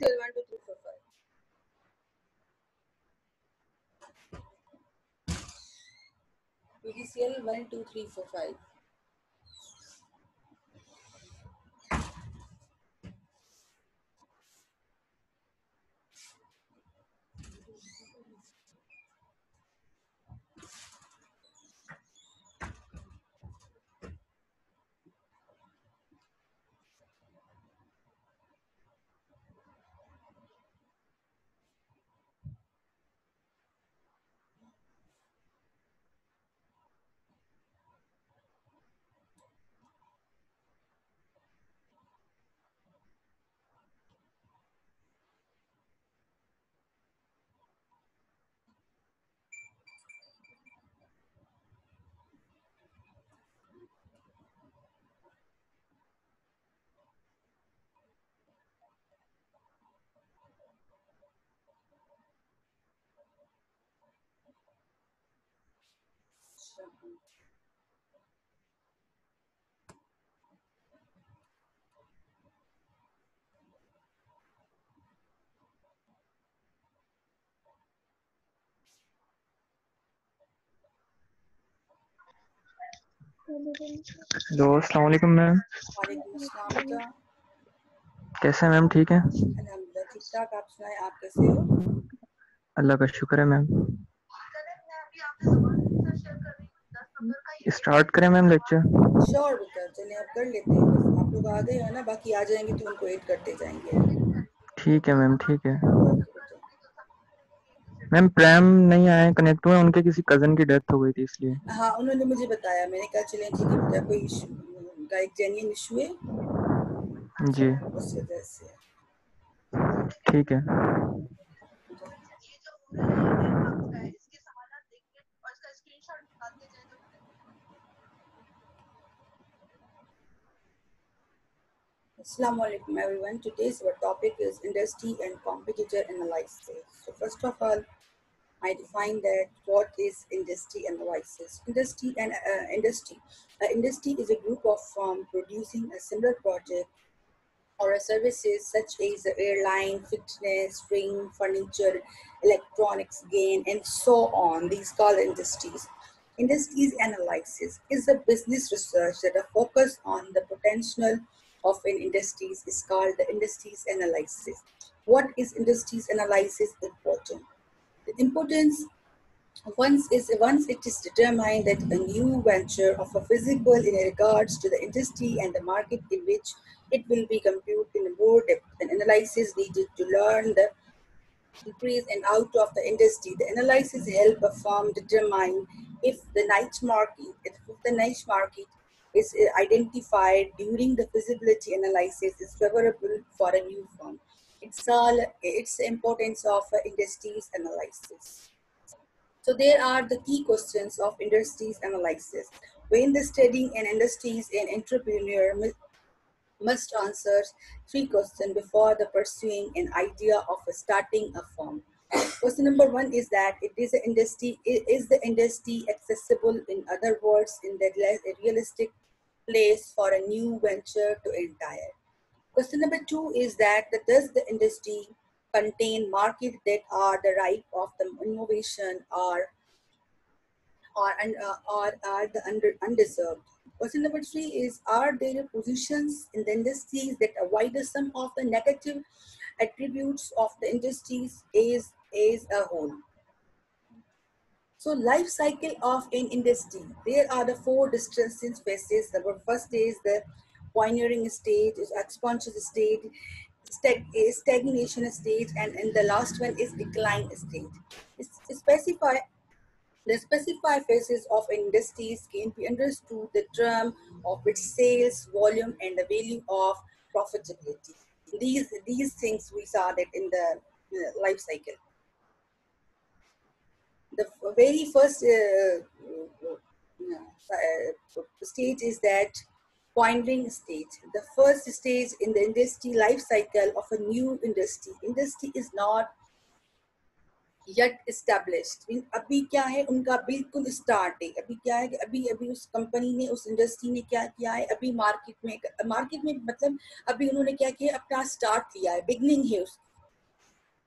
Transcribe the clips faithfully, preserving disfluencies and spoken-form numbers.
one, two, three, four, five. P D C L one, two, three, four, five. Hello अस्सलाम वालेकुम ma'am. वालेकुम अस्सलाम बेटा। कैसे हैं मैम? ठीक है अल्हम्दुलिल्लाह ठीक ठाक। आप सुनाएं, आप कैसे हो? अल्लाह का शुक्र है मैम। स्टार्ट करें मैम लेक्चर? श्योर बेटा, चलिए आप कर लेते हैं। बस आप लोग आ गए हो ना, बाकी आ जाएंगे तो उनको ऐड करते जाएंगे। ठीक है मैम, ठीक है ओके बेटा। मैम। प्रेम नहीं आए, कनेक्ट हुए, उनके किसी कजन की डेथ हो गई थी इसलिए। हाँ, उन्होंने मुझे बताया, मैंने कहा चलें ठीक है बेटा, कोई इशू का एक जेन्युइन इशू है तो जी उस वजह से। ठीक है। Assalamu alaikum everyone. Today's our topic is industry and competitor analysis. So first of all, I define that what is industry analysis. Industry and uh, industry. Uh, industry is a group of firms producing a similar project or a services such as the airline, fitness, ring, furniture, electronics, gain, and so on. These called industries. Industries analysis is a business research that are focused on the potential of an industries is called the industries analysis. What is industries analysis important? The importance once is once it is determined that a new venture of a physical in regards to the industry and the market in which it will be computed in more depth, an analysis needed to learn the increase and out of the industry. The analysis help a firm determine if the niche market, if the niche market is identified during the feasibility analysis is favorable for a new firm. It's all it's the importance of uh, industries analysis. So there are the key questions of industries analysis. When the studying an industries, an entrepreneur must answer three questions before the pursuing an idea of starting a firm. Question number one is that it is the industry is the industry accessible, in other words, in the realistic place for a new venture to enter. Question number two is that does the industry contain markets that are the ripe of the innovation or or, uh, or are the under, undeserved. Question number three is, are there positions in the industries that avoid some of the negative attributes of the industries as, as a whole? So life cycle of an industry. There are the four distinct phases. The first is the pioneering stage, is expansion stage, stag- stagnation stage, and, and the last one is decline stage. It's, specify the specified phases of industries can be understood the term of its sales, volume, and the value of profitability. These, these things we saw that in the uh, life cycle. The very first uh, uh, stage is that pioneering stage. The first stage in the industry life cycle of a new industry. Industry is not yet established. अभी क्या है उनका बिल्कुल start है. अभी क्या है कि अभी अभी उस कंपनी ने उस इंडस्ट्री ने क्या किया है, अभी मार्केट में मार्केट में मतलब अभी उन्होंने क्या किया, अपना स्टार्ट किया है, बिगनिंग है उसकी.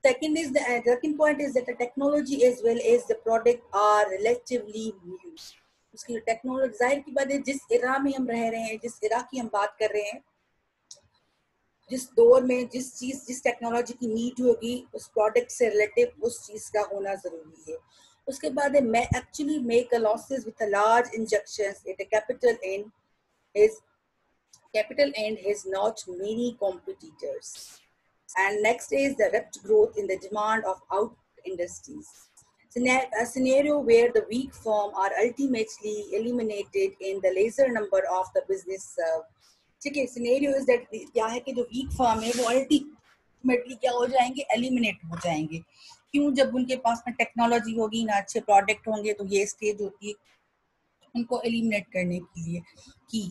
Second is the uh, second point is that the technology as well as the product are relatively new. उसकी टेक्नोलॉजी जाहिर की बात है, जिस इरा में हम रह रहे हैं, जिस इरा की हम बात कर रहे हैं, जिस दौर में जिस चीज जिस टेक्नोलॉजी की नीड होगी उस प्रोडक्ट से रिलेटिव उस चीज का होना जरूरी है. उसके बाद है मैं actually make a losses with a large injections at a capital and his capital and has not many competitors. And next is the rapid growth in the demand of out industries. A scenario where the weak firm are ultimately eliminated in the lesser number of the business served. ठीक है, scenario is that क्या है कि जो week farm है वो ultimately क्या हो जाएंगे, एलिमिनेट हो जाएंगे. क्यों? जब उनके पास में टेक्नोलॉजी होगी ना, अच्छे प्रोडक्ट होंगे, तो ये स्टेज होती है उनको एलिमिनेट करने के लिए की.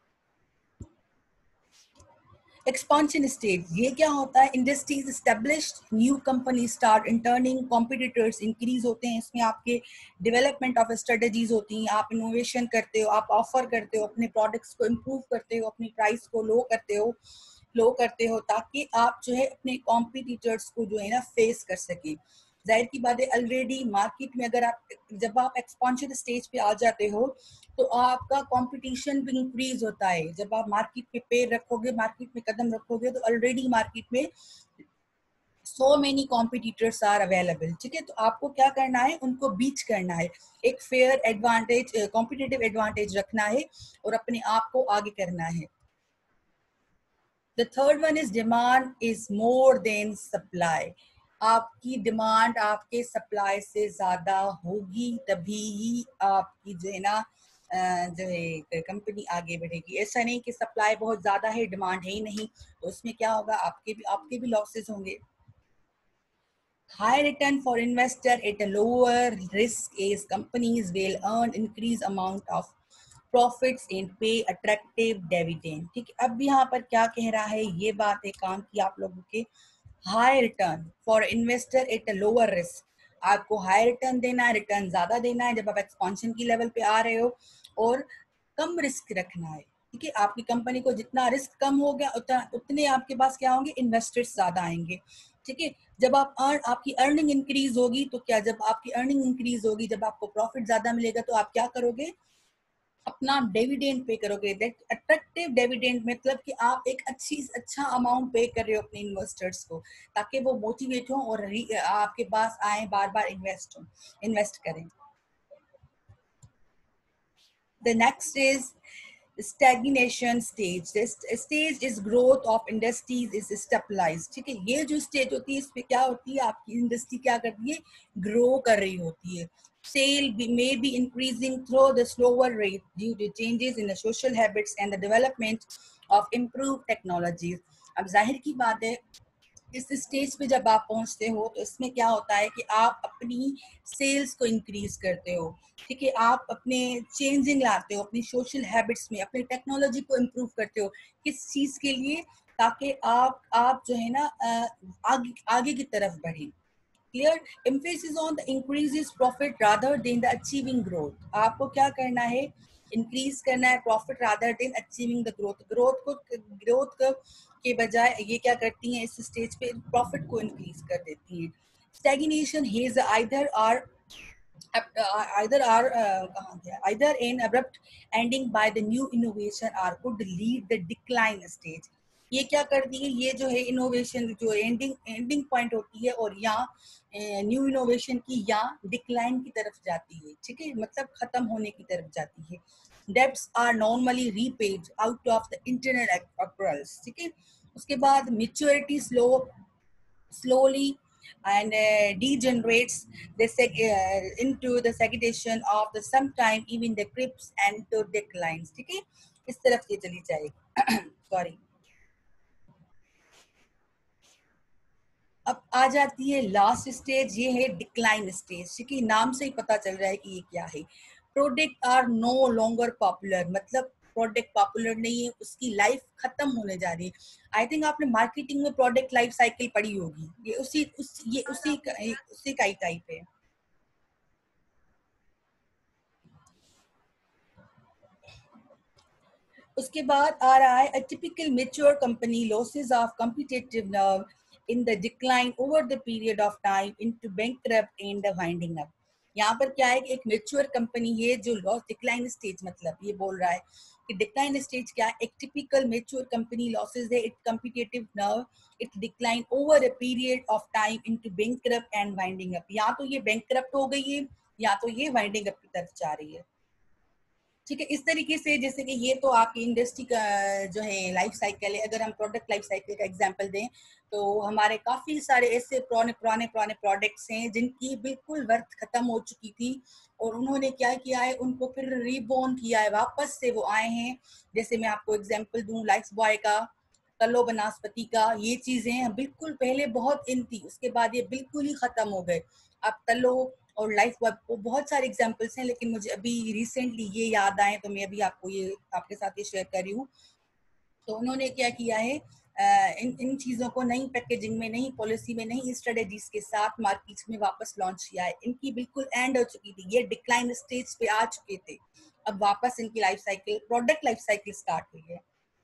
एक्सपांशन स्टेज, ये क्या होता है? Industries established, new company start interning, competitors increase होते हैं. इसमें आपके डेवलपमेंट ऑफ स्ट्रेटजीज होती हैं, आप इनोवेशन करते हो, आप ऑफर करते हो, अपने प्रोडक्ट्स को इम्प्रूव करते हो, अपनी प्राइस को लो करते हो लो करते हो ताकि आप जो है अपने कॉम्पिटिटर्स को जो है ना फेस कर सके. जाहिर की बात है, ऑलरेडी मार्केट में अगर आप जब आप एक्सपांशन स्टेज पे आ जाते हो तो आपका कंपटीशन भी इंक्रीज होता है. जब आप मार्केट पे पैर रखोगे, मार्केट में कदम रखोगे, तो ऑलरेडी मार्केट में so many competitors are available. ठीक है, तो आपको क्या करना है? उनको बीच करना है, एक फेयर एडवांटेज, कॉम्पिटिटिव एडवांटेज रखना है और अपने आप को आगे करना है. The third one is demand is more than supply. आपकी डिमांड आपके सप्लाई से ज्यादा होगी, तभी ही आपकी जो है ना जो है कंपनी आगे बढ़ेगी. ऐसा नहीं कि सप्लाई बहुत ज्यादा है, डिमांड है ही नहीं, तो उसमें क्या होगा? आपके भी आपके भी लॉसेस होंगे. High return for investor at a lower risk is companies will earn increased amount of profits and pay attractive dividend. ठीक है, अब यहाँ पर क्या कह रहा है? ये बात है काम की आप लोगों के. High return for investor at a lower risk. आपको हाई रिटर्न देना है, रिटर्न ज्यादा देना है जब आप एक्सपांशन की लेवल पे आ रहे हो, और कम रिस्क रखना है. ठीक है, आपकी कंपनी को जितना रिस्क कम हो गया उतना उतने आपके पास क्या होंगे? इन्वेस्टर्स ज्यादा आएंगे. ठीक है, जब आप अर्न आपकी अर्निंग इंक्रीज होगी तो क्या, जब आपकी अर्निंग इंक्रीज होगी, जब आपको प्रॉफिट ज्यादा मिलेगा, तो आप क्या करोगे? अपना डिविडेंड पे करोगे. दैट अट्रैक्टिव डिविडेंड मतलब कि आप एक अच्छी अच्छा अमाउंट पे कर रहे हो अपने इन्वेस्टर्स को, ताकि वो मोटिवेट हो और आपके पास आए, बार बार इन्वेस्ट हो इन्वेस्ट करें. The next is stagnation stage. This stage is growth of industries is stabilized. ठीक है, ये जो स्टेज होती है इसमें क्या होती है? आपकी इंडस्ट्री क्या करती है? ग्रो कर रही होती है. Sale be, may be increasing through the slower rate due to changes in the social habits and the development of improved technologies. अब जाहिर की बात है, इस स्टेज पे जब आप पहुंचते हो तो इसमें क्या होता है कि आप अपनी सेल्स को इंक्रीज करते हो. ठीक है, आप अपने चेंजिंग लाते हो अपनी सोशल हैबिट्स में, अपनी टेक्नोलॉजी को इम्प्रूव करते हो. किस चीज के लिए? ताकि आप आप जो है ना आगे आगे की तरफ बढ़े. Clear? Emphasis on the increases profit rather than the achieving growth. आपको क्या करना है? इंक्रीज करना है profit rather than achieving the growth. Growth को ग्रोथ को के बजाय ये क्या करती हैं? इस स्टेज पे प्रॉफिट को इंक्रीज कर देती हैं. Stagnation has either are either are uh, either an abrupt ending by the new innovation or could lead the decline stage. ये क्या करती है? ये जो है इनोवेशन जो एंडिंग एंडिंग पॉइंट होती है, और यहाँ न्यू इनोवेशन की या डिक्लाइन की तरफ जाती है. ठीक है, मतलब खत्म होने की तरफ जाती है. Debts are normally repaid out of the internal accruals. ठीक है, उसके बाद maturity slow slowly and uh, degenerates the seg- uh, into the segregation of the sometime even the crips and to declines. ठीक है, इस तरफ ये चली जाएगी. सॉरी. अब आ जाती है लास्ट स्टेज, ये है डिक्लाइन स्टेज. ठीक है, नाम से ही पता चल रहा है कि ये क्या है. Product are no longer popular, मतलब प्रोडक्ट पॉपुलर नहीं है, उसकी लाइफ खत्म होने जा रही है. आई थिंक आपने मार्केटिंग में प्रोडक्ट लाइफ साइकिल पढ़ी होगी. ये उसी उस ये उसी का उसी का ही टाइप है. उसके बाद आ रहा है a typical mature company losses of competitive nerve in the decline over the period of time into bankrupt and the winding up. यहाँ पर क्या है कि एक मेच्योर कंपनी है जो लॉस डिक्लाइन स्टेज, मतलब ये बोल रहा है कि डिक्लाइन स्टेज क्या है, एक टिपिकल मेच्योर कंपनी लॉसेज है, it competitive nerve, it decline over a period of time into bankrupt and winding up. या तो ये बैंकरप्ट हो गई है या तो ये वाइंडिंग अप की तरफ जा रही है। ठीक है, इस तरीके से जैसे कि ये तो आपकी इंडस्ट्री का जो है लाइफ साइकिल है। अगर हम प्रोडक्ट लाइफ साइकिल का एग्जांपल दें तो हमारे काफी सारे ऐसे पुराने पुराने पुराने प्रोडक्ट्स हैं जिनकी बिल्कुल वर्थ खत्म हो चुकी थी और उन्होंने क्या किया है, उनको फिर रीबोर्न किया है, वापस से वो आए हैं। जैसे मैं आपको एग्जाम्पल दूं लाइफ बॉय का, कलो बनास्पति का, ये चीजें बिल्कुल पहले बहुत इन थी, उसके बाद ये बिल्कुल ही खत्म हो गए। अब तलो और लाइफ बॉय को बहुत सारे एग्जांपल्स हैं, लेकिन मुझे अभी रिसेंटली ये याद आए तो मैं अभी आपको ये आपके साथ ये शेयर कर रही हूँ। तो उन्होंने क्या किया है, इन इन चीज़ों को नई पैकेजिंग में, नई पॉलिसी में, नई स्ट्रेटेजीज के साथ मार्केट में वापस लॉन्च किया है। इनकी बिल्कुल एंड हो चुकी थी, ये डिक्लाइन स्टेज पे आ चुके थे, अब वापस इनकी life cycle, product life cycle start हुई है।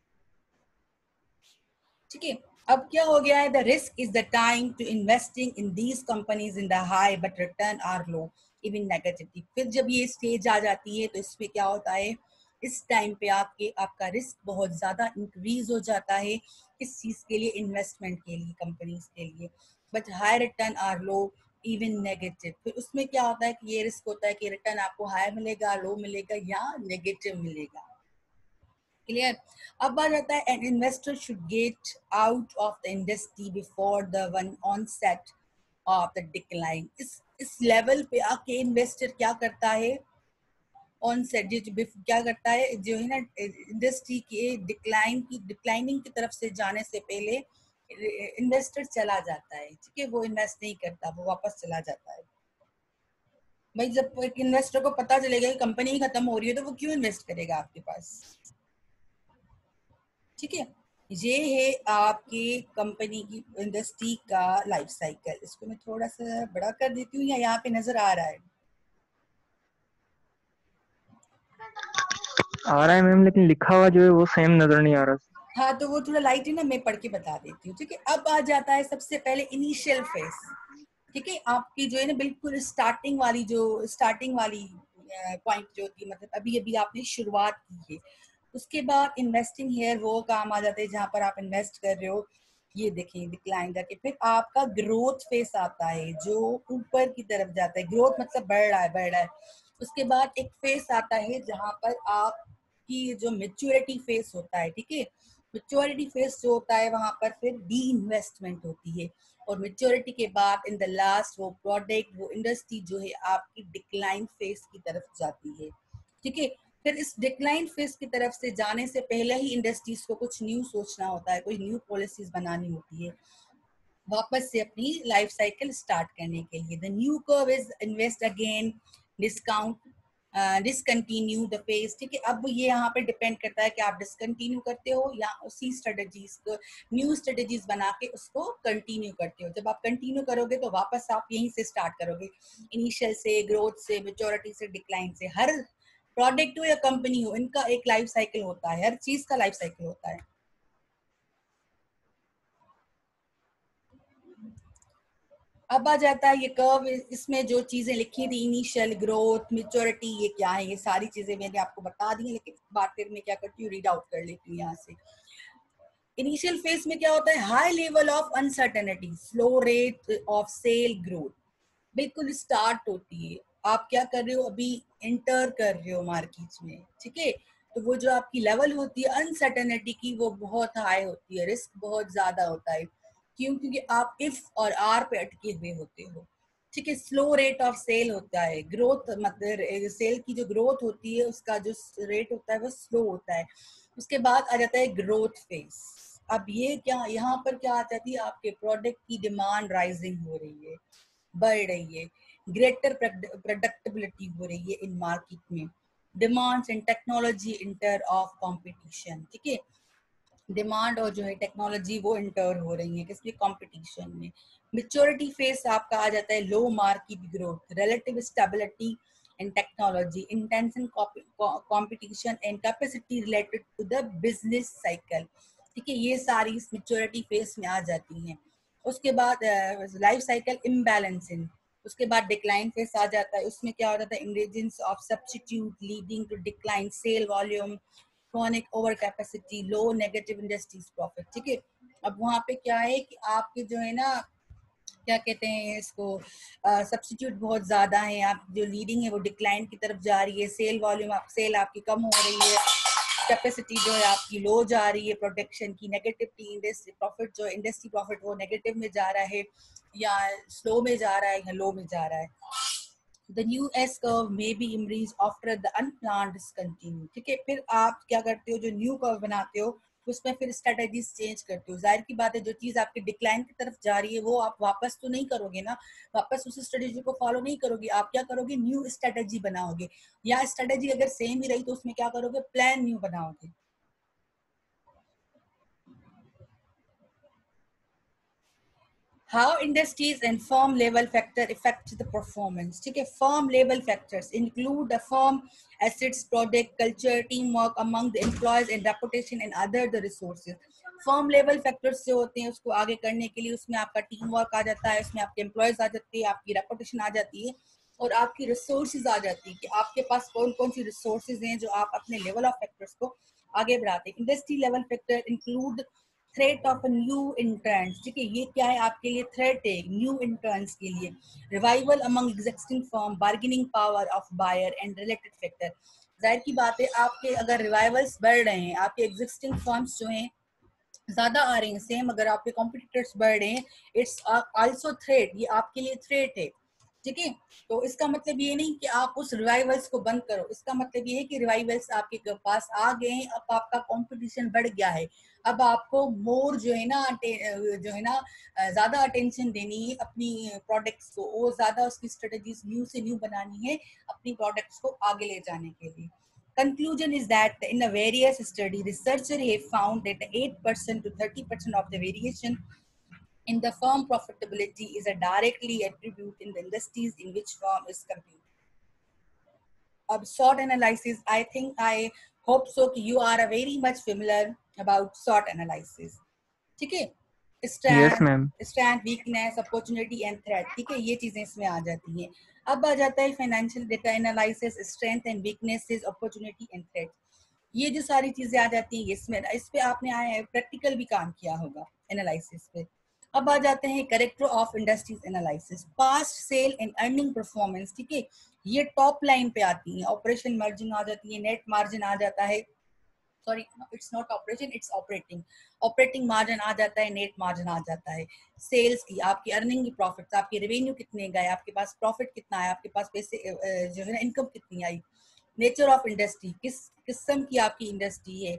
ठीक है, अब क्या हो गया है, the risk is the time to investing in these companies in the high but return are low even negative. फिर जब ये स्टेज आ जाती है तो इसमें क्या होता है, इस टाइम पे आपके आपका रिस्क बहुत ज्यादा इंक्रीज हो जाता है, किस चीज के लिए, इन्वेस्टमेंट के लिए, कंपनीज के लिए, but high return are low even negative. फिर उसमें क्या होता है कि ये रिस्क होता है कि रिटर्न आपको हाई मिलेगा, लो मिलेगा या नेगेटिव मिलेगा। क्लियर। अब आ जाता है an investor should get out of the industry before the one onset of the decline. इस इस लेवल पे आके इन्वेस्टर क्या करता है, ऑनसेट क्या करता है, जो है ना इंडस्ट्री के डिक्लाइन की डिक्लाइनिंग की तरफ से जाने से पहले इन्वेस्टर चला जाता है। ठीक है, वो इन्वेस्ट नहीं करता, वो वापस चला जाता है। भाई जब एक इन्वेस्टर को पता चलेगा कि कंपनी ही खत्म हो रही है तो वो क्यों इन्वेस्ट करेगा आपके पास। ठीक है, ये है आपकी कंपनी की इंडस्ट्री का लाइफ साइकिल। इसको मैं थोड़ा सा बड़ा कर देती हूँ, या यहाँ पे नजर आ रहा है? आ रहा है मैम, लेकिन लिखा हुआ जो है वो सेम नजर नहीं आ रहा। हाँ तो वो थोड़ा लाइट है ना, मैं पढ़ के बता देती हूँ। ठीक है, अब आ जाता है सबसे पहले इनिशियल फेज। ठीक है, आपकी जो है ना बिल्कुल स्टार्टिंग वाली, जो स्टार्टिंग वाली पॉइंट जो होती है, मतलब अभी अभी आपने शुरुआत की है। उसके बाद इन्वेस्टिंग हेयर वो काम आ जाते हैं जहां पर आप इन्वेस्ट कर रहे हो। ये देखिए डिक्लाइन करके फिर आपका ग्रोथ फेस आता है जो ऊपर की तरफ जाता है, ग्रोथ मतलब बढ़ रहा है, बढ़ रहा है। उसके बाद एक फेस आता है जहां पर आपकी जो मेच्योरिटी फेस होता है। ठीक है, मेच्योरिटी फेस जो होता है वहां पर फिर डी इन्वेस्टमेंट होती है, और मेच्योरिटी के बाद इन द लास्ट वो प्रोडक्ट, वो इंडस्ट्री जो है आपकी डिक्लाइन फेस की तरफ जाती है। ठीक है, फिर इस डिक्लाइन फेस की तरफ से जाने से पहले ही इंडस्ट्रीज को कुछ न्यू सोचना होता है, कोई न्यू पॉलिसीज बनानी होती है वापस से अपनी लाइफ साइकिल स्टार्ट करने के लिए। The new curve is invest again, discount, discontinue the phase. ठीक है, अब ये यहाँ पे डिपेंड करता है कि आप डिसकंटिन्यू करते हो या उसी स्ट्रेटेजीज को, न्यू स्ट्रेटेजीज बना के उसको कंटिन्यू करते हो। जब आप कंटिन्यू करोगे तो वापस आप यहीं से स्टार्ट करोगे, इनिशियल से, ग्रोथ से, मेच्योरिटी से, डिक्लाइन से। हर प्रोडक्ट हो या कंपनी हो, इनका एक लाइफ साइकिल होता है, हर चीज का लाइफ साइकिल होता है। अब आ जाता है ये कर्व, इसमें जो चीजें लिखी थी, इनिशियल, ग्रोथ, मेच्योरिटी, ये क्या है, ये सारी चीजें मैंने आपको बता दी है, लेकिन बात फिर मैं क्या करती हूँ, रीड आउट कर लेती हूँ यहाँ से। इनिशियल फेज में क्या होता है, high level of uncertainty, slow rate of sale growth, बिल्कुल स्टार्ट होती है। आप क्या कर रहे हो, अभी एंटर कर रहे हो मार्केट में। ठीक है, तो वो जो आपकी लेवल होती है अनसर्टेनिटी की, वो बहुत हाई होती है, रिस्क बहुत ज्यादा होता है। क्यों? क्योंकि आप इफ और आर पे अटके हुए होते हो। ठीक है, स्लो रेट ऑफ सेल होता है, ग्रोथ मतलब सेल की जो ग्रोथ होती है उसका जो रेट होता है वो स्लो होता है। उसके बाद आ जाता है ग्रोथ फेज। अब ये क्या, यहाँ पर क्या आ जाती है, आपके प्रोडक्ट की डिमांड राइजिंग हो रही है, बढ़ रही है, ग्रेटर प्रोडक्टिबिलिटी हो रही है इन मार्केट में, demands and technology inter of competition. ठीक है, डिमांड और जो है टेक्नोलॉजी वो इंटर हो रही है किसमें, कंपटीशन में। मेच्योरिटी फेस आपका आ जाता है low market growth, relative stability and technology, intention competition and capacity related to the business cycle. ठीक है, ये सारी इस मेच्योरिटी फेस में आ जाती हैं। उसके बाद लाइफ साइकिल इम्बैलेंसिंग, उसके बाद डिक्लाइन फेस आ जाता है। उसमें क्या हो जाता है, ingredients of substitute leading to decline sale volume, chronic over capacity, low negative industries profit. ठीक है, अब वहाँ पे क्या है कि आपके जो है ना क्या कहते हैं इसको, सब्स्टिट्यूट बहुत ज़्यादा है, आप जो लीडिंग है वो डिक्लाइन की तरफ जा रही है, सेल वॉल्यूम आप सेल आपकी कम हो रही है, कैपेसिटी जो है आपकी लो जा रही है प्रोडक्शन की, नेगेटिविटी इंडस्ट्री प्रॉफिट जो इंडस्ट्री प्रॉफिट वो नेगेटिव में जा रहा है या स्लो में जा रहा है या लो में जा रहा है। The new S curve may be emerged after the unplanned discontinue। ठीक है, फिर आप क्या करते हो, जो न्यू कर्व बनाते हो उसमें फिर स्ट्रेटजीज चेंज करते हो। जाहिर की बात है जो चीज आपकी डिक्लाइन की तरफ जा रही है वो आप वापस तो नहीं करोगे ना, वापस उस स्ट्रेटजी को फॉलो नहीं करोगे, आप क्या करोगे, न्यू स्ट्रेटजी बनाओगे, या स्ट्रेटजी अगर सेम ही रही तो उसमें क्या करोगे, प्लान न्यू बनाओगे। How industries and firm level factor affect the performance। ठीक है, firm level factors include the firm assets, product, culture, teamwork among the employees and reputation and other the resources। firm level factors जो होते हैं उसको आगे करने के लिए उसमें आपका टीम वर्क आ जाता है, उसमें आपके एम्प्लॉयज आ जाते हैं, आपकी रेपुटेशन आ जाती है और आपकी रिसोर्सेज आ जाती है कि आपके पास कौन कौन सी रिसोर्सेज हैं जो आप अपने लेवल ऑफ फैक्टर्स को आगे बढ़ाते हैं। Industry level factor include threat of new interns. ठीक है, ये क्या है आपके लिए, थ्रेट है न्यू इंटर्न्स के लिए। Revival among existing firm, bargaining power of buyer and related factor. जाहिर की बात है आपके अगर रिवाइवल्स बढ़ रहे हैं, आपके एग्जिस्टिंग फर्म्स जो हैं ज्यादा आ रहे हैं, सेम अगर आपके कॉम्पिटिटर्स बढ़ रहे हैं, इट्स आल्सो थ्रेट, ये आपके लिए थ्रेट है। ठीक है, तो इसका मतलब ये नहीं कि आप उस रिवाइवल्स को बंद करो, इसका मतलब ये है कि रिवाइवल्स आपके पास आ गए हैं, अब आपका कंपटीशन बढ़ गया है, अब आपको मोर जो है ना जो है ना ज्यादा अटेंशन देनी है अपनी प्रोडक्ट्स को, वो ज्यादा उसकी स्ट्रेटजीज न्यू से न्यू बनानी है अपनी प्रोडक्ट्स को आगे ले जाने के लिए। Conclusion is that in a various study, researchers have found that eight percent to thirty percent of the variation in the firm profitability is a directly attribute in the industries in which firm is competing. Ab SWOT analysis, I think I hope so कि you are a very much familiar about SWOT analysis. ठीक है, yes strength, ma'am. strength, weakness, opportunity and threat। ठीक है, ये चीजें इसमें आ जाती हैं। अब आ जाता है financial data analysis, strength and weaknesses, opportunity and threat. ये जो सारी चीजें आ जाती हैं इसमें, इस पे आपने आए प्रैक्टिकल भी काम किया होगा एनालिसिस पे। अब आ जाते हैं character of industries analysis, past sale and earning performance. ठीक है, ये टॉप लाइन पे आती है, ऑपरेशन मार्जिन आ जाती है, नेट मार्जिन आ जाता है, sorry it's not operation it's operating, operating margin आ जाता है, नेट मार्जिन आ जाता है, सेल्स की, आपकी अर्निंग की, प्रॉफिट, आपकी रेवेन्यू कितने गए, आपके पास प्रॉफिट कितना है, आपके पास पैसे जो है ना इनकम कितनी आई। नेचर ऑफ इंडस्ट्री, किस किस्म की आपकी इंडस्ट्री है,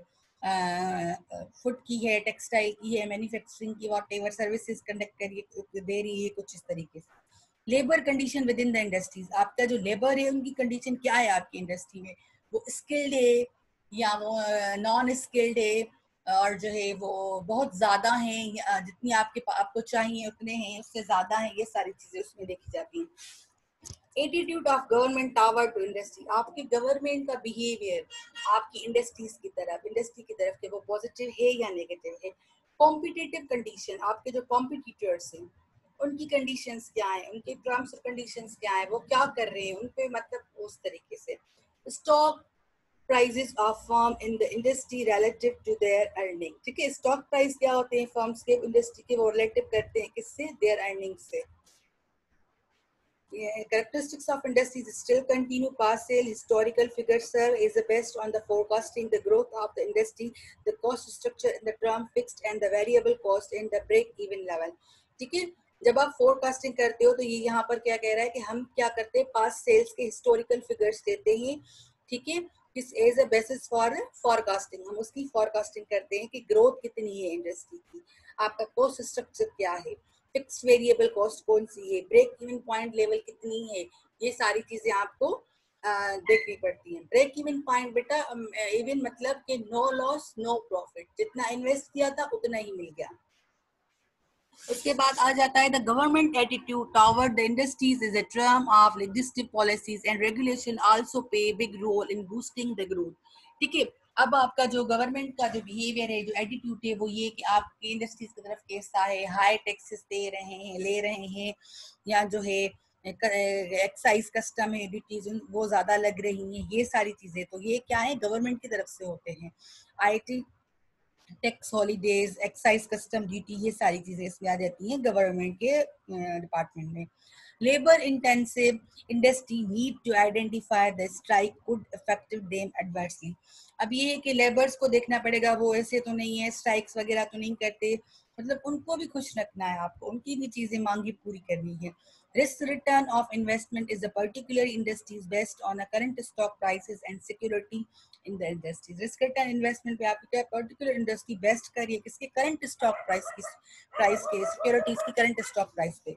फूड की है, टेक्सटाइल की है, मैन्युफैक्चरिंग की, वॉट एवर सर्विसेज कंडक्ट करिए दे रही है, कुछ इस तरीके से। Labour condition with in the industries, आपका जो लेबर है उनकी कंडीशन क्या है आपकी इंडस्ट्री में, वो स्किल्ड है या वो नॉन स्किल्ड है, और जो है वो बहुत ज्यादा हैं, जितनी आपके आपको चाहिए उतने हैं, उससे ज्यादा हैं, ये सारी चीजें उसमें देखी जाती हैं। Attitude of government toward to industry, आपके गवर्नमेंट का बिहेवियर आपकी इंडस्ट्रीज की तरफ, इंडस्ट्री की तरफ के वो पॉजिटिव है या नेगेटिव है। कॉम्पिटिटिव कंडीशन, आपके जो कॉम्पिटिटर्स हैं उनकी कंडीशंस क्या है, उनके टर्म्स और कंडीशंस क्या है, वो क्या कर रहे हैं, उन पे मतलब उस तरीके से। Stock prices of firm in the industry relative to their earning. ठीक है, स्टॉक प्राइस क्या होते हैं फर्म्स के इंडस्ट्री के, वो रिलेटिव करते हैं किससे, देयर अर्निंग से। Yeah, characteristics of industries still continue. Past sale historical figures serve as the best on the forecasting the growth of the industry, the cost structure in the term fixed and the variable cost in the break even level। ठीक है, जब आप forecasting करते हो तो ये यहाँ पर क्या कह रहा है कि हम क्या करते हैं, पास्ट सेल्स के हिस्टोरिकल फिगर्स देते हैं। ठीक है, किस as a basis for forecasting, हम उसकी फोरकास्टिंग करते हैं कि ग्रोथ कितनी है इंडस्ट्री की, आपका कॉस्ट स्ट्रक्चर क्या है, फिक्स वेरिएबल कॉस्ट कौन सी है, ब्रेक इवन पॉइंट लेवल कितनी है, ये सारी चीजें आपको देखनी पड़ती हैं। ब्रेक इवन पॉइंट बेटा इवन मतलब कि नो लॉस नो प्रॉफिट, जितना इन्वेस्ट किया था उतना ही मिल गया। उसके बाद आ जाता है the government attitude toward the industries is a term of legislative policies and regulation also play big role in boosting the growth. ठीक है, अब आपका जो गवर्नमेंट का जो बिहेवियर है, जो एटीट्यूड है, वो ये कि आपकी इंडस्ट्रीज की तरफ कैसा है, हाई टैक्सेस दे रहे हैं, ले रहे हैं, या जो है एक्साइज कस्टम है, ड्यूटीज वो ज़्यादा लग रही हैं, ये सारी चीज़ें तो ये क्या है, गवर्नमेंट की तरफ से होते हैं। IT tax holidays, excise custom duty, ये सारी चीज़ें इसमें आ जाती हैं गवर्नमेंट के डिपार्टमेंट में। Labour intensive industry need to identify the strike could affect them adversely. अब ये है कि लेबर्स को देखना पड़ेगा, वो ऐसे तो नहीं है, स्ट्राइक्स वगैरह तो नहीं करते, मतलब उनको भी खुश रखना है आपको, उनकी भी चीज़ें मांगी पूरी करनी है। Risk return of investment is a particular industries based on a current stock prices and security in the industry. Risk return investment पे आपकी क्या particular industry best कर रही है किसके current stock price की price के securities की current stock price पे।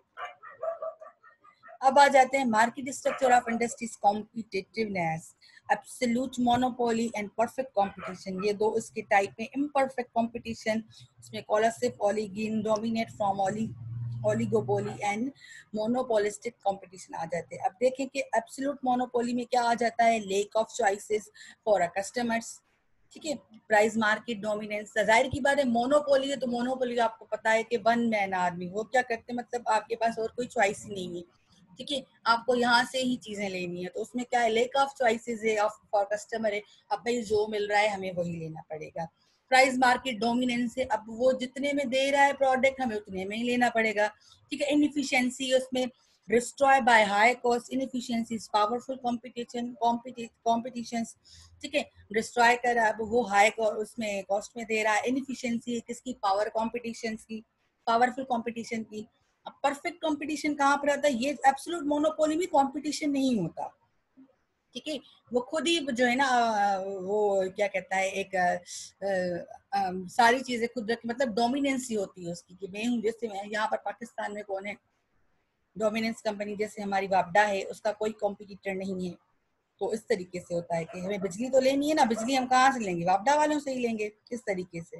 अब आ जाते हैं market structure of industries competitiveness, absolute monopoly and perfect competition. ये दो इसके टाइप में। इम्परफेक्ट कंपटीशन, उसमें collusive oligopoly dominate from oli oligopoly and monopolistic competition आ जाते हैं। अब देखें कि एब्सोल्यूट मोनोपोली में क्या आ जाता है, lack of choices for a customers, ठीक है, प्राइस मार्केट डोमिनेंस। जाहिर की बात है मोनोपोली है तो मोनोपोली आपको पता है कि वन मैन आर्मी, वो क्या करते हैं, मतलब आपके पास और कोई चॉइस ही नहीं है, ठीक है, आपको यहाँ से ही चीजें लेनी है, तो उसमें क्या है, लेक ऑफ चॉइसेस है, ऑफ फॉर कस्टमर है, अब भाई जो मिल रहा है हमें वही लेना पड़ेगा। प्राइस मार्केट डोमिनेंस है, अब वो जितने में दे रहा है प्रोडक्ट हमें उतने में ही लेना पड़ेगा, ठीक है। इनएफिशिएंसी उसमें destroy by high cost, inefficiency is powerful competition competitions, ठीक है, डिस्ट्रॉय कर अब वो हाई उसमें कॉस्ट में दे रहा है। इनएफिशिएंसी किसकी, पावर कॉम्पिटिशन की, पावरफुल कंपटीशन की। अब परफेक्ट कंपटीशन कहाँ पर आता है, ये एब्सोल्यूट मोनोपोली में कंपटीशन नहीं होता, ठीक है, वो खुद ही जो है ना वो क्या कहता है, एक आ, आ, आ, सारी चीजें खुद रख, मतलब डोमिनेंस ही होती है उसकी कि मैं हूँ। जैसे मैं यहाँ पर पाकिस्तान में कौन है डोमिनेंस कंपनी, जैसे हमारी वापडा है, उसका कोई कॉम्पिटिटर नहीं है, तो इस तरीके से होता है कि हमें बिजली तो लेनी है ना, बिजली हम कहाँ से लेंगे, वापडा वालों से ही लेंगे, इस तरीके से।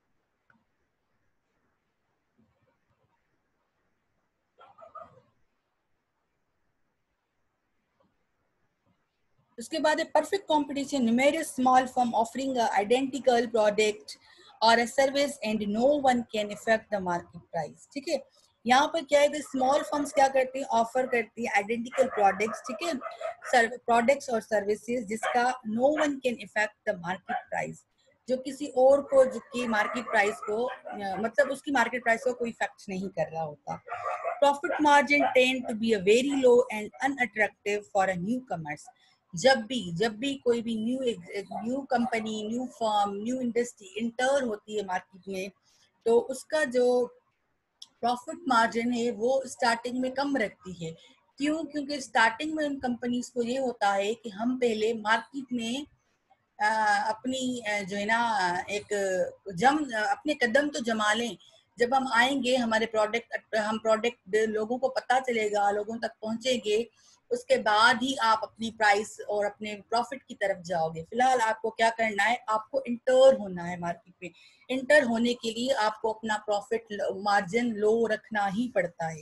उसके बाद है perfect competition, numerous small firm offering a identical product और a service and no one can effect the market price, ठीक है। यहाँ पर क्या है, स्मॉल फर्म्स क्या करती हैं, ऑफर करती है आइडेंटिकल प्रोडक्ट्स, ठीक है, प्रोडक्ट्स और सर्विसेज जिसका no one can effect the market price, जो किसी और को की मार्केट प्राइस को मतलब उसकी मार्केट प्राइस को कोई इफेक्ट नहीं कर रहा होता। Profit margin tend to be a very low and unattractive for a new comers. जब भी जब भी कोई भी new new company, new firm, new industry enter होती है मार्केट में, तो उसका जो प्रॉफिट मार्जिन है वो स्टार्टिंग में कम रखती है। क्यों? क्योंकि स्टार्टिंग में उन कंपनीज को ये होता है कि हम पहले मार्केट में आ, अपनी जो है ना एक जम अपने कदम तो जमा लें। जब हम आएंगे हमारे प्रोडक्ट हम प्रोडक्ट लोगों को पता चलेगा, लोगों तक पहुंचेंगे, उसके बाद ही आप अपनी प्राइस और अपने प्रॉफिट की तरफ जाओगे। फिलहाल आपको क्या करना है, आपको इंटर होना है मार्केट में। इंटर होने के लिए आपको अपना प्रॉफिट मार्जिन लो रखना ही पड़ता है।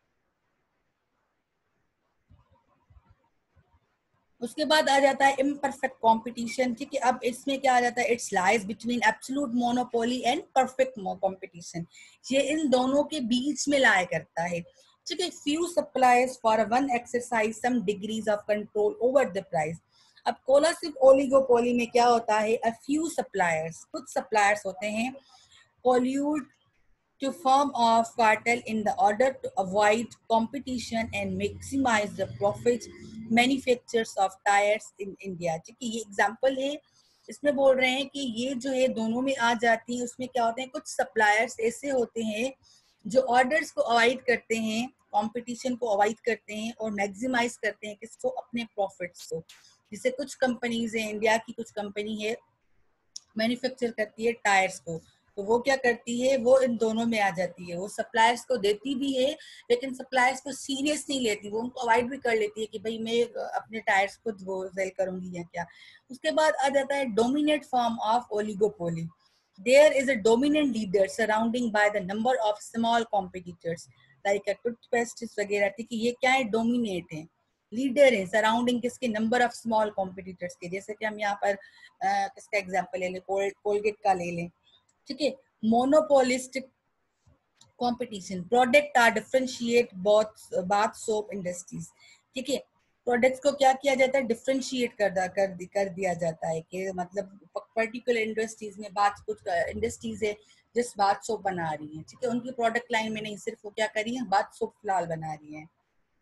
उसके बाद आ जाता है इम्परफेक्ट कंपटीशन, ठीक है। अब इसमें क्या आ जाता है, it's lies between absolute monopoly and perfect competition, ये इन दोनों के बीच में लाया करता है, ठीक है। Few suppliers for one exercise some degrees of control over the price. अब कोलासिव ओलिगोपोली में क्या होता है, अ फ्यू सप्लायर्स, कुछ सप्लायर्स होते हैं, collude to form a cartel in the order to avoid competition and maximize the profits manufacturers of tires in India। ठीक है, ये एग्जांपल है, इसमें बोल रहे हैं कि ये जो है दोनों में आ जाती है। उसमें क्या होते हैं, कुछ सप्लायर्स ऐसे होते हैं जो ऑर्डर्स को अवॉइड करते हैं, कंपटीशन को अवॉइड करते हैं और मैक्सिमाइज करते हैं किसको, अपने प्रॉफिट्स को। जैसे कुछ कंपनीज है, इंडिया की कुछ कंपनी है मैन्युफैक्चर करती है टायर्स को, तो वो क्या करती है, वो इन दोनों में आ जाती है। वो सप्लायर्स को देती भी है लेकिन सप्लायर्स को सीरियस नहीं लेती, वो उनको अवॉइड भी कर लेती है कि भाई मैं अपने टायर्स खुद वो सेल करूंगी या क्या। उसके बाद आ जाता है dominate form of oligopoly. There is a dominant leader surrounding by the number of small competitors like toothpaste वगैरह, ठीक है, ये क्या है, डोमिनेट है। लीडर है सराउंडिंग किसके, नंबर ऑफ स्मॉल कॉम्पिटिटर्स के। जैसे कि हम यहाँ पर आ, किसका एग्जांपल ले लें, कोलगेट का ले लें, ठीक है। Monopolistic competition, product are differentiate both bath soap industries, ठीक है। प्रोडक्ट्स को क्या किया जाता है, डिफरेंशिएट कर दा, कर, दी, कर दिया जाता है कि मतलब पर्टिकुलर इंडस्ट्रीज में बात, कुछ इंडस्ट्रीज है जिस बाथ सोप बना रही है, ठीक है, उनकी प्रोडक्ट लाइन में नहीं, सिर्फ वो क्या कर रही है, बाथ सोप फिलहाल बना रही है।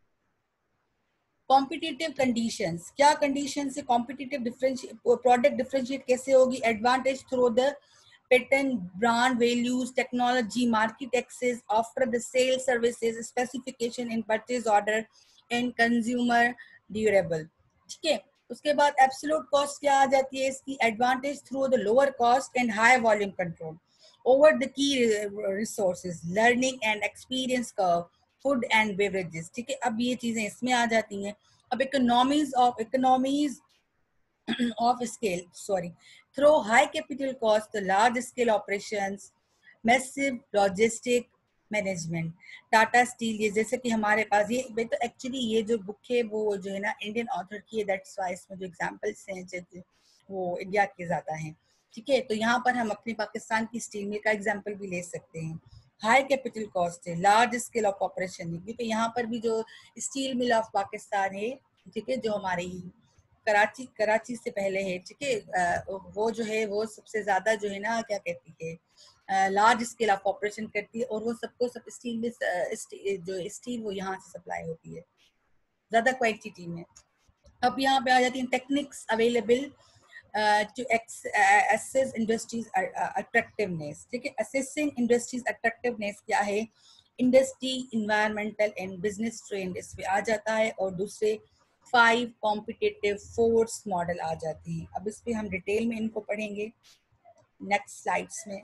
कॉम्पिटिटिव कंडीशंस, क्या कंडीशन से कॉम्पिटिटिव डिफरेंशिएट, प्रोडक्ट डिफरेंशिएट कैसे होगी, advantage through the patent, brand values, technology, market access, offer the sales services, specification in purchase order and consumer durable, ठीक है। उसके बाद एब्सोल्यूट कॉस्ट क्या आ जाती है इसकी, advantage through the lower cost and high volume control over the key resources, learning and experience curve, food and beverages, ठीक है। अब ये चीजें इसमें आ जाती हैं। अब economies of economies of scale, sorry, through high capital cost, the large scale operations, massive logistic management, Tata steel, ये जैसे कि हमारे पास ये भाई, तो एक्चुअली ये जो बुक है वो जो है ना इंडियन ऑथर की है, दैट्स वाई इसमें जो एग्जांपल्स हैं जो वो इंडिया के ज्यादा हैं, ठीक है। तो यहाँ पर हम अपने पाकिस्तान की स्टील मिल का एग्जांपल भी ले सकते हैं। हाई कैपिटल कॉस्ट है, लार्ज स्केल ऑफ ऑपरेशन है, क्योंकि यहाँ पर भी जो स्टील मिल ऑफ पाकिस्तान है, ठीक है, जो हमारी कराची कराची से पहले है, ठीक है, वो जो है वो सबसे ज्यादा जो है ना क्या कहती है, लार्ज स्केल ऑफ ऑपरेशन करती है, और वो सबको सब स्टील में जो स्टील वो यहाँ से सप्लाई होती है ज्यादा क्वांटिटी में। अब यहाँ पे आ जाती हैं techniques available to assess industries attractiveness, ठीक है। assessing industries attractiveness क्या है, industry, environmental and business trend इस पे आ जाता है, और दूसरे फाइव कॉम्पिटिटिव फोर्स मॉडल आ जाते हैं। अब इस पे हम डिटेल में इनको पढ़ेंगे नेक्स्ट स्लाइड्स में।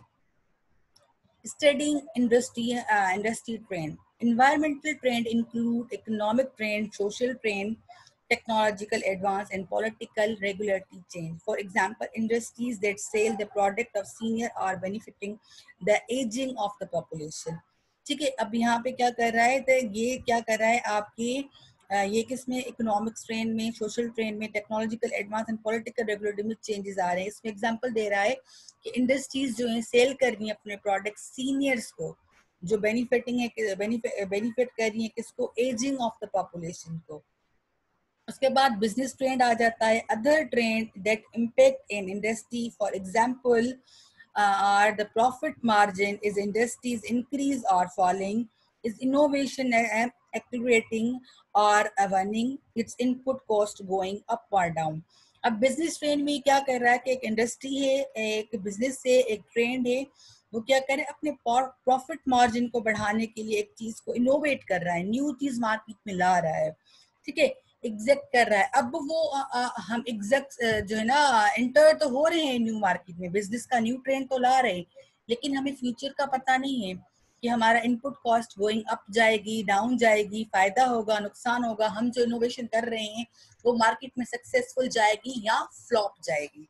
Studying industry uh, industry trend. Environmental trend include economic trend, social trend, technological advance, and political regulatory change. For example, industries that sell the product of senior are benefiting the aging of the population. ठीक है, अब यहाँ पे क्या कर रहा है, तो ये क्या कर रहा है आपके ये किसमें, इकोनॉमिक्स ट्रेंड में, सोशल ट्रेंड में, technological advance and political regulatory में चेंजेस आ रहे हैं। इसमें एग्जांपल दे रहा है कि इंडस्ट्रीज जो है सेल कर रही है अपने प्रोडक्ट सीनियर्स को, जो बेनिफिटिंग है, बेनिफिट बेनिफिट कर रही है किसको, एजिंग ऑफ द पॉपुलेशन को। उसके बाद बिजनेस ट्रेंड आ जाता है, other trend that impact in industry, for example are the profit margin is industries increase और falling, is innovation accelerating or earning its input cost going up or down। अब business trend में क्या कर रहा है कि एक इंडस्ट्री है, एक बिजनेस है, एक ट्रेंड है, वो क्या करे, अपने प्रॉफिट मार्जिन को बढ़ाने के लिए एक चीज को इनोवेट कर रहा है, न्यू चीज मार्केट में ला रहा है, ठीक है, एग्जैक्ट कर रहा है। अब वो आ, आ, हम एग्जैक्ट जो है ना एंटर तो हो रहे हैं न्यू मार्केट में, बिजनेस का न्यू ट्रेंड तो ला रहे हैं, लेकिन हमें फ्यूचर का पता नहीं है कि हमारा इनपुट कॉस्ट गोइंग अप जाएगी, डाउन जाएगी, फायदा होगा, नुकसान होगा, हम जो इनोवेशन कर रहे हैं वो मार्केट में सक्सेसफुल जाएगी या फ्लॉप जाएगी।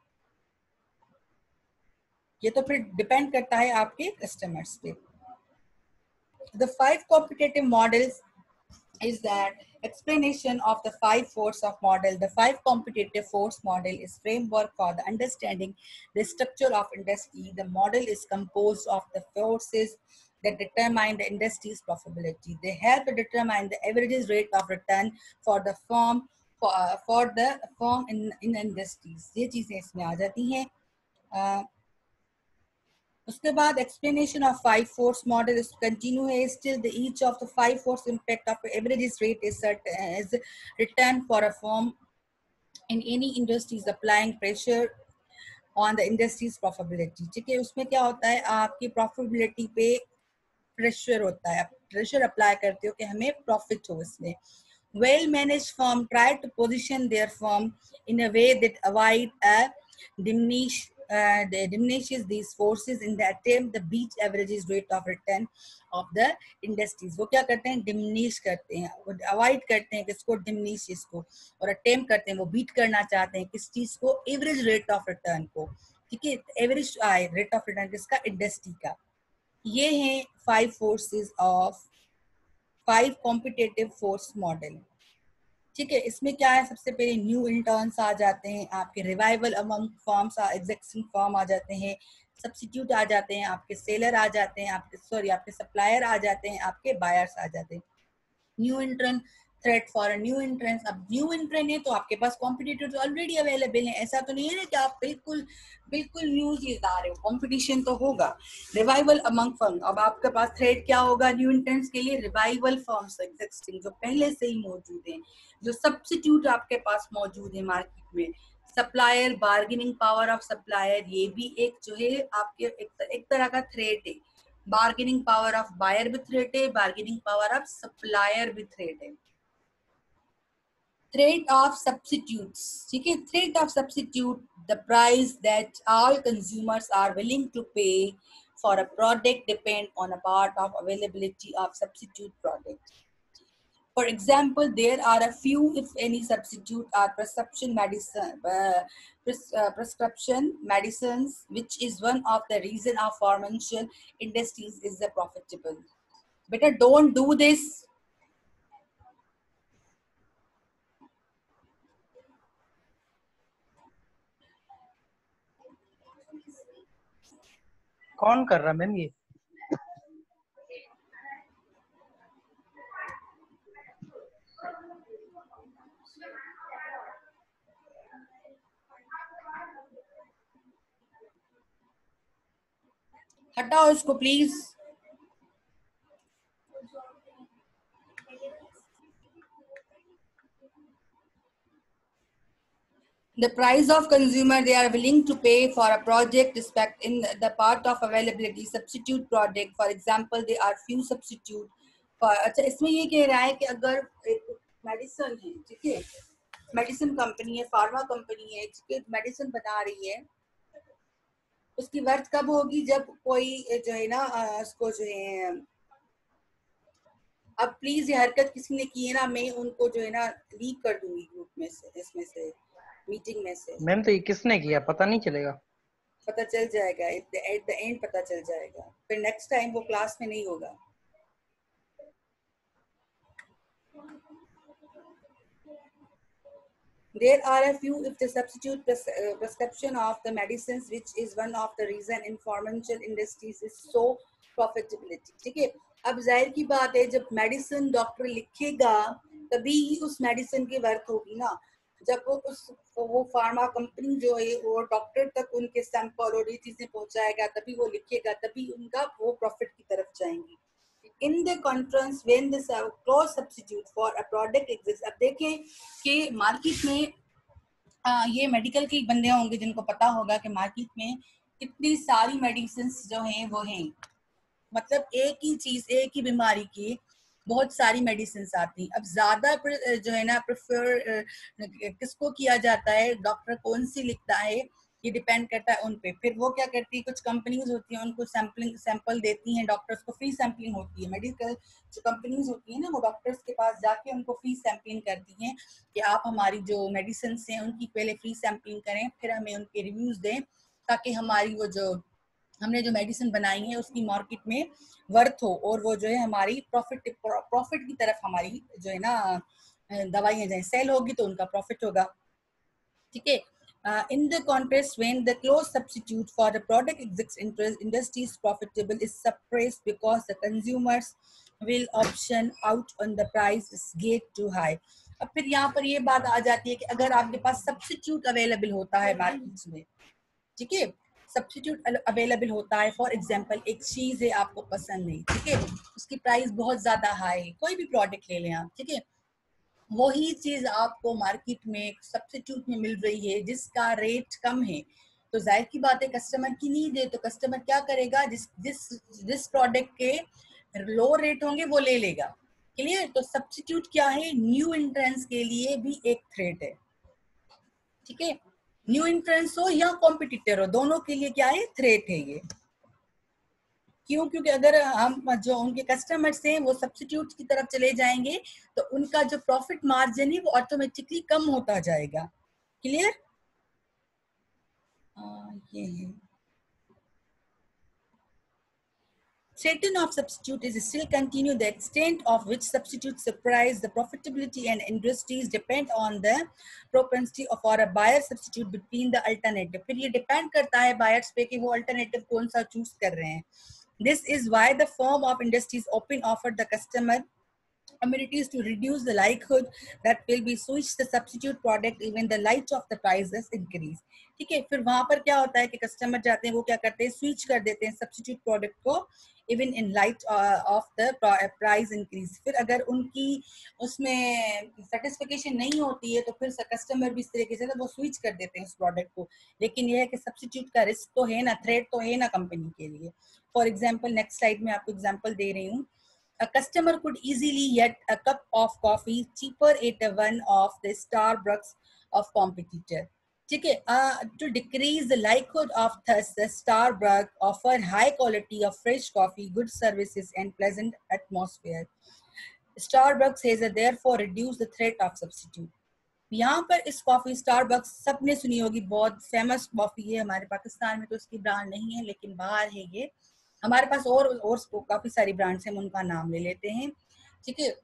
ये तो फिर डिपेंड करता है आपके कस्टमर्स पे। The five competitive models is that explanation of the five force of model. The five competitive force model is framework for the understanding the structure of industry. The model is composed of the forces that determine the industry's profitability. They help to determine the average rate of return for the firm for, uh, for the firm in in industries. ये चीजें इसमें आ जाती हैं। uh, उसके बाद explanation of five force model is continue है still the each of the five force impact of average rate is certain as return for a firm in any industry is applying pressure on the industry's profitability, ठीक है। उसमें क्या होता है, आपकी profitability पे pressure होता है, प्रेशर अप्लाई करते हो कि हमें प्रॉफिट हो इसमें। well managed firm try to position their firm in a way that avoid a diminish uh, diminishes these forces in the attempt the beat averages rate of return of the industries। वो क्या करते हैं, diminish करते हैं, वो avoid करते हैं किसको, डिमिनिश इसको, और अटेम्प्ट करते हैं, वो बीट करना चाहते हैं किस चीज को, एवरेज रेट ऑफ रिटर्न को, ठीक है। एवरेज रेट ऑफ रिटर्न किसका, इंडस्ट्री का। ये हैं five forces of five competitive force model. ठीक है, इसमें क्या है, सबसे पहले न्यू इंटर्न्स आ जाते हैं, आपके revival among firms existing firm आ जाते हैं, सब्स्टिट्यूट आ जाते हैं, आपके सेलर आ जाते हैं, आपके सॉरी आपके सप्लायर आ जाते हैं, आपके बायर्स आ जाते हैं। New entrant, threat for a new entrance. अब न्यू एंट्रेंट है तो आपके पास कॉम्पिटिटर्स ऑलरेडी अवेलेबल हैं, ऐसा तो नहीं है ना कि आप बिल्कुल बिल्कुल न्यू चीज ला रहे हो, कॉम्पिटिशन तो होगा। रिवाइवल अमंग फर्म, अब आपके पास थ्रेट क्या होगा न्यू एंट्रेंट्स के लिए, रिवाइवल फर्म्स एग्जिस्टिंग जो पहले से ही मौजूद हैं, जो सब्स्टिट्यूट आपके पास मौजूद है मार्केट में। Supplier, bargaining power of supplier, ये भी एक जो है आपके एक, एक तरह का थ्रेट है। बार्गेनिंग पावर ऑफ बायर भी थ्रेट है, बार्गेनिंग पावर ऑफ सप्लायर भी थ्रेट है। थ्रेट ऑफ सब्स्टिट्यूट्स, ठीक है, threat of substitute, the price that all consumers are willing to pay for a product depend on a part of availability of substitute product. For example, there are a few, if any, substitute or prescription medicine, uh, pres- uh, prescription medicines, which is one of the reason of pharmaceutical industries is the profitable. Better don't do this. कौन कर रहा ma'am ये? हटाओ इसको please. The price of consumer they are willing to pay for a project respect in the part of availability substitute product. For example, there are few substitute for, अच्छा इसमें ये कह रहा है कि अगर एक मेडिसिन है, ठीक है, मेडिसिन कंपनी है, फार्मा कंपनी है, ठीक है, मेडिसिन बना रही है, उसकी वर्थ कब होगी, जब कोई जो है ना उसको जो है, अब प्लीज ये हरकत किसी ने की है ना, मैं उनको जो है ना लीक कर दूंगी ग्रुप में से, इसमें से, मीटिंग में से। मैम तो ये किसने किया पता नहीं चलेगा? पता चल जाएगा एट द एंड, पता चल जाएगा, फिर नेक्स्ट टाइम वो क्लास में नहीं होगा। There are a few if the substitute pres uh, prescription of the medicines, which is one of the reason in pharmaceutical industries is so profitability. ठीक है, अब जाहिर की बात है जब मेडिसिन डॉक्टर लिखेगा तभी उस मेडिसिन की वर्थ होगी ना, जब वो उस वो फार्मा कंपनी जो है वो डॉक्टर तक उनके सैंपल और ये चीजें पहुंचाएगा, तभी वो लिखेगा, तभी उनका वो प्रॉफिट की तरफ जाएंगी। In the conference when the close substitute for a product exists, अब देखें कि मार्केट में आ, ये मेडिकल के बंदे होंगे जिनको पता होगा कि मार्केट में कितनी सारी मेडिसिन जो हैं वो हैं, मतलब एक ही चीज, एक ही बीमारी की बहुत सारी मेडिसिन आती हैं। अब ज्यादा जो है ना प्रेफर किसको किया जाता है, डॉक्टर कौन सी लिखता है, ये डिपेंड करता है उन पे। फिर वो क्या करती है, कुछ कंपनीज होती हैं उनको सैम्पलिंग सैंपल देती हैं, डॉक्टर्स को फ्री सैम्पलिंग होती है। मेडिकल जो कंपनीज होती है ना वो डॉक्टर्स के पास जाके उनको फ्री सैम्पलिंग करती हैं कि आप हमारी जो मेडिसिन हैं उनकी पहले फ्री सैम्पलिंग करें, फिर हमें उनके रिव्यूज दें, ताकि हमारी वो जो हमने जो मेडिसिन बनाई है उसकी मार्केट में वर्थ हो, और वो जो है हमारी प्रॉफिट प्रॉफिट की तरफ हमारी जो है ना दवाइयां जाए, सेल होगी तो उनका प्रॉफिट होगा। ठीक है, Uh, in the contrast, when the close substitute for the product exists, industry is profitable is suppressed because the consumers will option out on the price is get too high. अब फिर यहाँ पर ये बात आ जाती है कि अगर आपके पास सब्स्टिट्यूट अवेलेबल होता है मार्केट में, ठीक है, सब्स्टिट्यूट अवेलेबल होता है, फॉर एग्जांपल एक चीज है आपको पसंद नहीं, ठीक है, उसकी प्राइस बहुत ज्यादा हाई है, कोई भी प्रोडक्ट ले लें आप, ठीक है, वही चीज आपको मार्केट में सब्स्टिट्यूट में मिल रही है जिसका रेट कम है, तो जाहिर की बात है कस्टमर की नीड है, तो कस्टमर क्या करेगा, जिस जिस जिस प्रोडक्ट के लो रेट होंगे वो ले लेगा। क्लियर? तो सब्स्टिट्यूट क्या है, न्यू एंट्रेंस के लिए भी एक थ्रेट है। ठीक है, न्यू एंट्रेंस हो या कॉम्पिटिटर हो, दोनों के लिए क्या है, थ्रेट है ये। क्यों? क्योंकि अगर हम जो उनके कस्टमर्स हैं वो सब्स्टिट्यूट की तरफ चले जाएंगे तो उनका जो प्रॉफिट मार्जिन है वो ऑटोमेटिकली कम होता जाएगा। क्लियर? ये है threaten of substitute is still continue. The extent of which substitutes surprise the profitability and industries depend on the propensity of or a buyer substitute between the alternative. फिर ये depend करता है buyers पे कि वो alternative कौन सा choose कर रहे हैं. This is why the firm of industries often offered the customer amenities to reduce the likelihood that will be switched the substitute product even the light of the prices increase. ठीक है, फिर वहां पर क्या होता है कि कस्टमर जाते हैं, वो क्या करते हैं, स्विच कर देते हैं सब्स्टिट्यूट प्रोडक्ट को even in light of the price increase. फिर अगर उनकी उसमें सेटिस्फिकेशन नहीं होती है तो फिर कस्टमर भी इस तरीके से वो स्विच कर देते हैं उस प्रोडक्ट को. लेकिन यह है कि सब्स्टिट्यूट का रिस्क तो है ना, थ्रेट तो है ना कंपनी के लिए. फॉर एग्जाम्पल नेक्स्ट स्लाइड में आपको एग्जाम्पल दे रही हूँ. A customer could easily get a cup of coffee cheaper at one of the Starbucks of competitor. ठीक है, uh, to decrease the likelihood of thus the Starbucks offer high quality of fresh coffee, good services and pleasant atmosphere. Starbucks has therefore reduced the threat of substitute. यहाँ पर इस coffee Starbucks सबने सुनी होगी, बहुत famous coffee है. हमारे पाकिस्तान में तो इसकी ब्रांड नहीं है, लेकिन बाहर है ये. हमारे पास और और काफी सारी ब्रांड्स हैं, हम उनका नाम ले लेते हैं. ठीक है,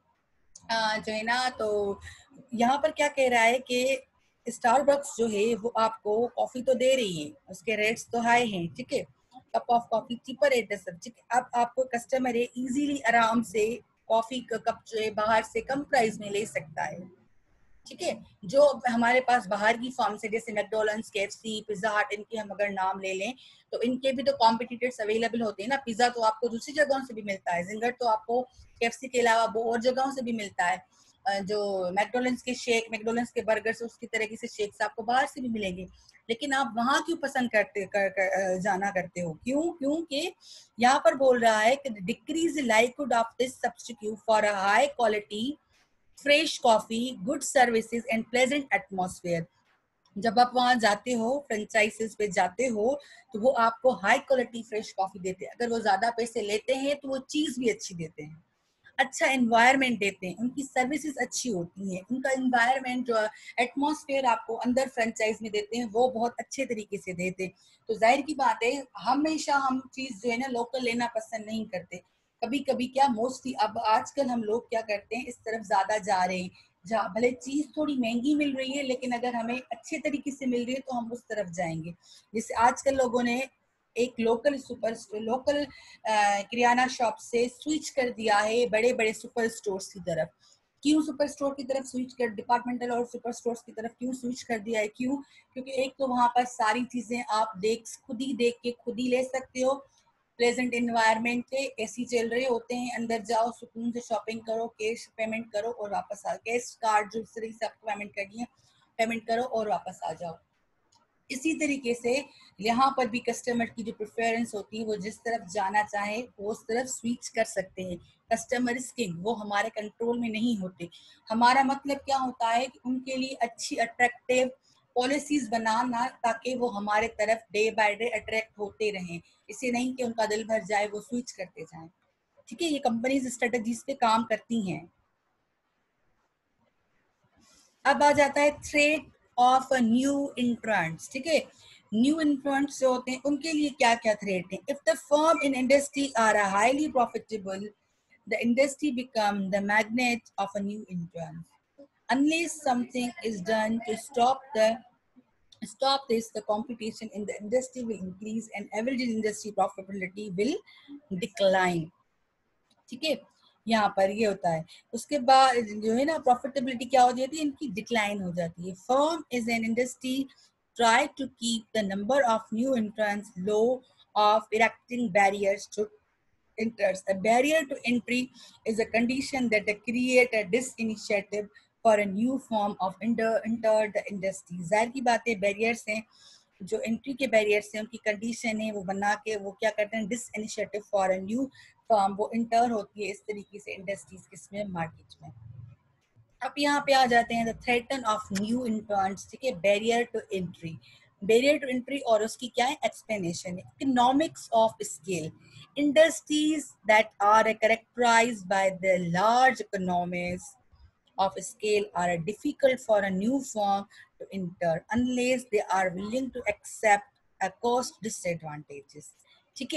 जो है ना, तो यहाँ पर क्या कह रहा है कि स्टारबक्स जो है वो आपको कॉफी तो दे रही है, उसके रेट्स तो हाई हैं. ठीक है, cup of coffee cheaper rate है सब. ठीक है, अब आपको कस्टमर है इजीली आराम से कॉफी का कप जो है बाहर से कम प्राइस में ले सकता है. ठीक है, जो हमारे पास बाहर की फॉर्म से जैसे मैकडॉनल्ड्स, केएफसी, पिज्जा हट, इनके हम अगर नाम ले लें तो इनके भी तो कॉम्पिटिटर्स अवेलेबल होते हैं ना. पिज्जा तो आपको दूसरी जगहों से भी मिलता है, जिंगर तो आपको केएफसी के अलावा वो और जगहों से भी मिलता है. जो मैकडॉनल्ड्स के शेक, मैकडॉनल्ड्स के बर्गर्स, उसकी तरीके से शेक्स आपको बाहर से भी मिलेंगे. लेकिन आप वहां क्यों पसंद करते कर, कर, जाना करते हो? क्यों? क्योंकि यहाँ पर बोल रहा है कि decrease likelihood of this substitute for a high quality fresh coffee, good services and pleasant atmosphere. जब आप वहां जाते हो, फ्रेंचाइजीज पे जाते हो, तो वो आपको हाई क्वालिटी फ्रेश कॉफी देते हैं. अगर वो ज्यादा पैसे लेते हैं तो वो चीज भी अच्छी देते हैं, अच्छा एनवायरनमेंट देते हैं, उनकी सर्विसेज अच्छी होती हैं, उनका एनवायरनमेंट जो एटमॉस्फेयर आपको अंदर फ्रेंचाइज में देते हैं वो बहुत अच्छे तरीके से देते हैं. तो जाहिर की बात है, हमेशा हम चीज जो है ना लोकल लेना पसंद नहीं करते. कभी कभी क्या, मोस्टली अब आजकल हम लोग क्या करते हैं, इस तरफ ज्यादा जा रहे हैं जहाँ भले चीज थोड़ी महंगी मिल रही है लेकिन अगर हमें अच्छे तरीके से मिल रही है तो हम उस तरफ जाएंगे. जैसे आजकल लोगों ने एक local super local kirana shop से स्विच कर दिया है बड़े बड़े सुपर स्टोर्स की तरफ. क्यों सुपर स्टोर की तरफ स्विच कर, डिपार्टमेंटल और सुपर स्टोर्स की तरफ क्यों स्विच कर दिया है? क्यों? क्योंकि एक तो वहां पर सारी चीजें आप देख खुद ही देख के खुद ही ले सकते हो. प्लेजेंट एनवायरनमेंट है, एसी चल रहे होते हैं, अंदर जाओ सुकून से शॉपिंग करो, कैश पेमेंट करो और वापस आ, कैश कार्ड जो तरीके से आपको पेमेंट करनी है पेमेंट करो और वापस आ जाओ. इसी तरीके से यहाँ पर भी कस्टमर की जो प्रेफरेंस होती है, वो जिस तरफ जाना चाहे वो उस तरफ स्विच कर सकते हैं. कस्टमर इज किंग, वो हमारे कंट्रोल में नहीं होते. हमारा मतलब क्या होता है कि उनके लिए अच्छी अट्रैक्टिव पॉलिसीज बनाना ताकि वो हमारे तरफ डे बाय डे अट्रैक्ट होते रहें. इसे नहीं कि उनका दिल भर जाए वो स्विच करते जाएं. ठीक है, ये कंपनीज स्ट्रेटजीज पे काम करती हैं. अब आ जाता है थ्रेट ऑफ न्यू इंट्रेंट्स. ठीक है, न्यू इंट्रेंट्स जो होते हैं उनके लिए क्या क्या थ्रेट है. If the firm in industry are highly profitable, the industry become the magnet of a new entrant. Unless something is done to stop the stop this, the competition in the industry will increase and average industry profitability will decline. ठीक है, यहाँ पर ये होता है. उसके बाद जो है ना प्रॉफिटेबिलिटी क्या हो जाती है, इनकी डिक्लाइन हो जाती है. Firm is an industry try to keep the number of new entrants low of erecting barriers to enters. A barrier to entry is a condition that create a disinitiative for a new form of enter, enter the industry. जाहिर की बात है, barriers हैं जो entry के barriers हैं, उनकी condition है वो बना के वो क्या करते हैं, disincentive for a new firm, वो इंटर होती है इस तरीके से इंडस्ट्रीज किसमें, मार्केट में. अब यहाँ पे आ जाते हैं the threaten of new interns. ठीक है, barrier to entry. Barrier to entry और उसकी क्या है, एक्सप्लेनेशन है. Economics of scale. Industries that are characterised by the large economies of scale are difficult for a new firm to enter unless they are willing to accept a cost disadvantages. ठीक है,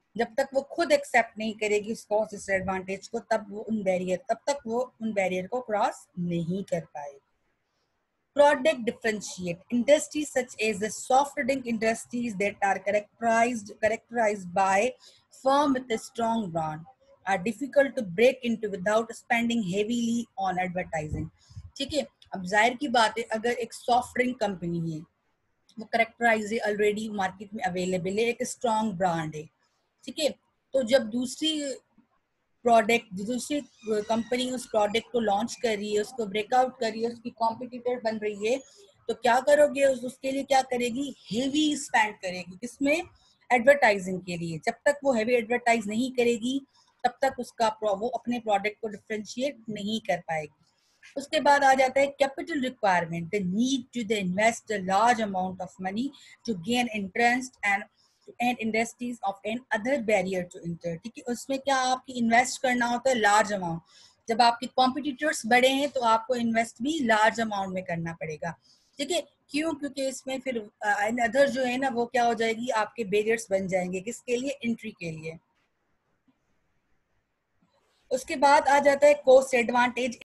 जब तक वो खुद accept नहीं करेगी उस cost disadvantage को, तब वो उन बैरियर तब तक वो उन बैरियर को क्रॉस नहीं कर पाएगी. Product differentiate. Industries such as the soft drink industries that are characterized characterized by firm with a strong brand are difficult to break into without spending heavily on advertising. ठीक है, अब जाहिर की बात है, अगर एक सॉफ्ट ड्रिंक कंपनी है, वो करेक्टराइज है, ऑलरेडी मार्केट में अवेलेबल है, एक स्ट्रॉन्ग ब्रांड है, ठीक है, तो जब दूसरी प्रोडक्ट दूसरी कंपनी उस प्रोडक्ट को लॉन्च कर रही है, उसको ब्रेकआउट कर रही है, उसकी कॉम्पिटिटर बन रही है, तो क्या करोगे, उस, उसके लिए क्या करेगी, हेवी स्पेंड करेगी, किसमें, एडवर्टाइजिंग के लिए. जब तक वो हेवी एडवर्टाइज नहीं करेगी तब तक उसका वो अपने प्रोडक्ट को डिफरेंशिएट नहीं कर पाएगी. उसके बाद आ जाता है capital requirement, the need to the invest a large amount of money to gain interest and and industries of an other barrier to enter. ठीक है, उसमें क्या आपकी इन्वेस्ट करना होता है लार्ज अमाउंट. जब आपके कॉम्पिटिटर्स बड़े हैं तो आपको इन्वेस्ट भी लार्ज अमाउंट में करना पड़ेगा. ठीक है, क्यों, क्योंकि इसमें फिर अदर जो है ना वो क्या हो जाएगी, आपके बैरियर्स बन जाएंगे, किसके लिए, एंट्री के लिए. उसके बाद आ जाता है कॉस्ट एडवांटेज.